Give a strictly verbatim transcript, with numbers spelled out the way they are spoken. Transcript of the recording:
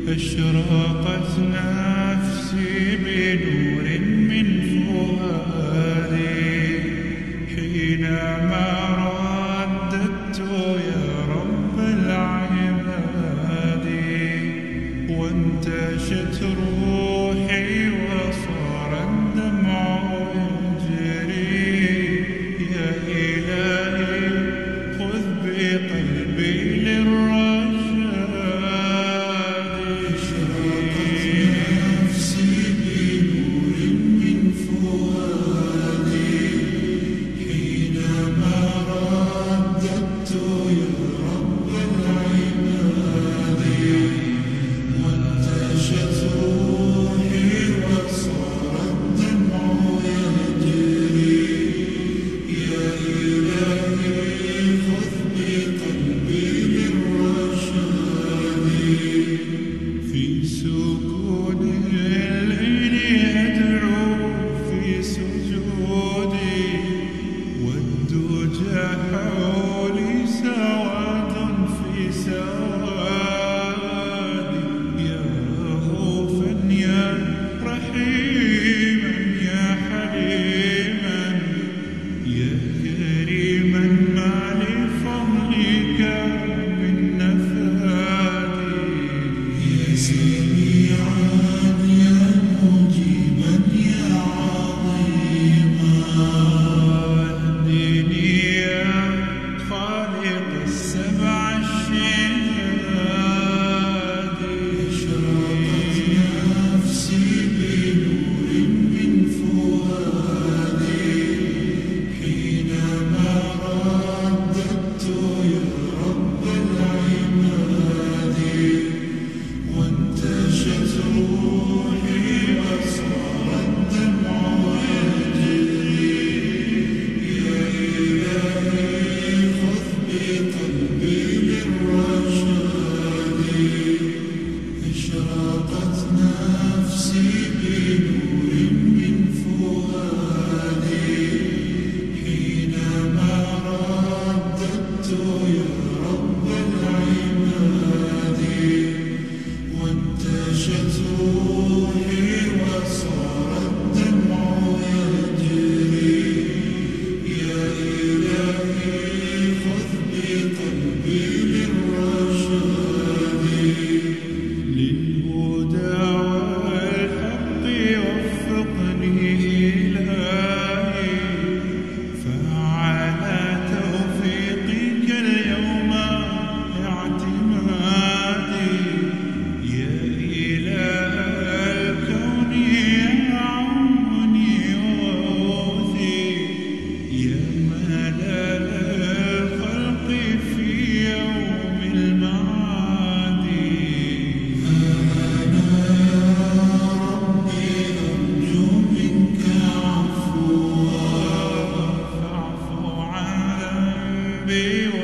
أشرقت نفسي بنور من فؤادي حينما رددت يا رب العباد، وانتشت روحي وصار الدمع يجري. يا إلهي خذ بقلبي للرشاد. أشرقت نفسي بنور من فؤادي حينما رددت يا رب العباد، وانتشت روحي وصار الدمع يجري. يا إلهي خذ بقلبي للرشاد. في سكون الليل أدعو في سجودي، والدجى حولي سواد في سوادي. يا رؤوفا يا رحيما يا حليما يا كريما ما لفضلك من نفادي. يا سميعا يا مجيبا يا عظيما اهدني يا خالق السبع الشهاد. أشرقت نفسي بنور من فؤادي حينما رددت يا رب العباد، وانتشت روحي وصار الدمع يجري. يا إلهي خذ بقلبي للرشاد. أشرقت نفسي بنور من فؤادي حينما رددت يا رب العباد، وانتشت روحي وصار الدمع يجري. يا إلهي خذ بقلبي للرشاد. للهدى والحق وفقني إلهي، فعلى توفيقك اليوم اعتمادي. يا إله الكون يعوني وغوثي، يا ملال الخلق في يوم المعاد. أنا يا ربي أرجو منك عفوا، فاعف عن ذنبي